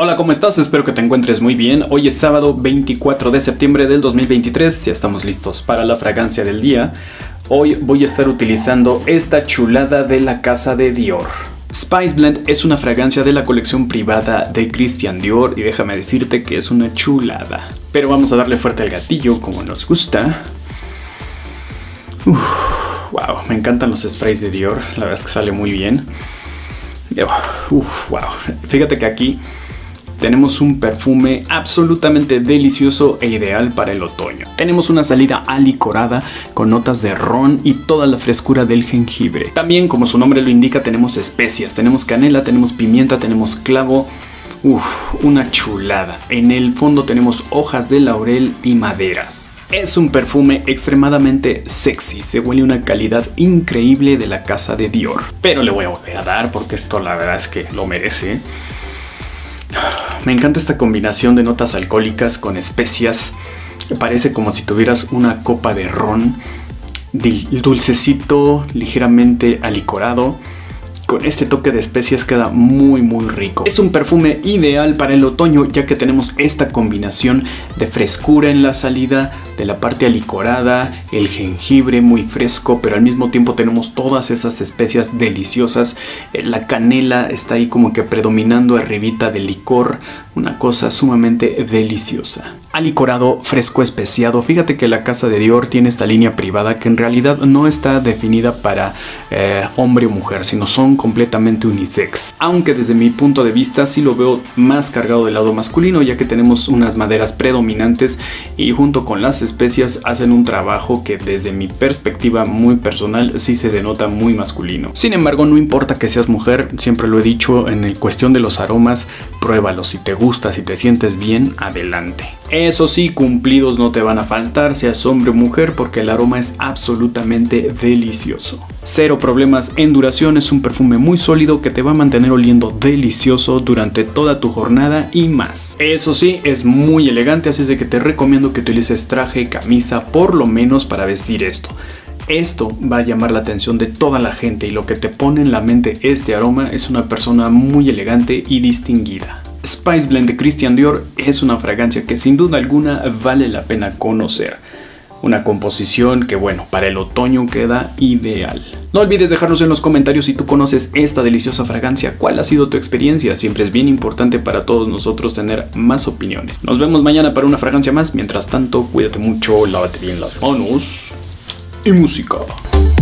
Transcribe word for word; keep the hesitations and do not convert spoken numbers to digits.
Hola, ¿cómo estás? Espero que te encuentres muy bien. Hoy es sábado veinticuatro de septiembre del dos mil veintitrés. Ya estamos listos para la fragancia del día. Hoy voy a estar utilizando esta chulada de la casa de Dior. Spice Blend es una fragancia de la colección privada de Christian Dior y déjame decirte que es una chulada. Pero vamos a darle fuerte al gatillo como nos gusta. Uf, wow, me encantan los sprays de Dior. La verdad es que sale muy bien. Uf, wow. Fíjate que aquí tenemos un perfume absolutamente delicioso e ideal para el otoño. Tenemos una salida alicorada con notas de ron y toda la frescura del jengibre. También, como su nombre lo indica, tenemos especias. Tenemos canela, tenemos pimienta, tenemos clavo. Uf, una chulada. En el fondo tenemos hojas de laurel y maderas. Es un perfume extremadamente sexy, se huele una calidad increíble de la casa de Dior. Pero le voy a volver a dar porque esto la verdad es que lo merece. Me encanta esta combinación de notas alcohólicas con especias. Parece como si tuvieras una copa de ron, dulcecito, ligeramente alicorado. Con este toque de especias queda muy muy rico. Es un perfume ideal para el otoño ya que tenemos esta combinación de frescura en la salida, de la parte alicorada, el jengibre muy fresco, pero al mismo tiempo tenemos todas esas especias deliciosas. La canela está ahí como que predominando arribita del licor, una cosa sumamente deliciosa. Alicorado, fresco, especiado. Fíjate que la casa de Dior tiene esta línea privada que en realidad no está definida para eh, hombre o mujer, sino son completamente unisex. Aunque desde mi punto de vista sí lo veo más cargado del lado masculino, ya que tenemos unas maderas predominantes y junto con las especias hacen un trabajo que desde mi perspectiva muy personal sí se denota muy masculino. Sin embargo, no importa que seas mujer, siempre lo he dicho, en el cuestión de los aromas, pruébalos. Si te gusta, si te sientes bien, adelante. Eso sí, cumplidos no te van a faltar, seas hombre o mujer, porque el aroma es absolutamente delicioso. Cero problemas en duración, es un perfume muy sólido que te va a mantener oliendo delicioso durante toda tu jornada y más. Eso sí, es muy elegante, así es de que te recomiendo que utilices traje, camisa, por lo menos para vestir esto. Esto va a llamar la atención de toda la gente y lo que te pone en la mente este aroma es una persona muy elegante y distinguida. Spice Blend de Christian Dior es una fragancia que sin duda alguna vale la pena conocer. Una composición que, bueno, para el otoño queda ideal. No olvides dejarnos en los comentarios si tú conoces esta deliciosa fragancia. ¿Cuál ha sido tu experiencia? Siempre es bien importante para todos nosotros tener más opiniones. Nos vemos mañana para una fragancia más. Mientras tanto, cuídate mucho, lávate bien las manos y música.